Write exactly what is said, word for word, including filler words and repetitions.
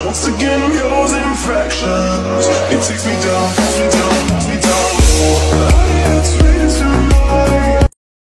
Once again I'm yours in fractions. It takes me down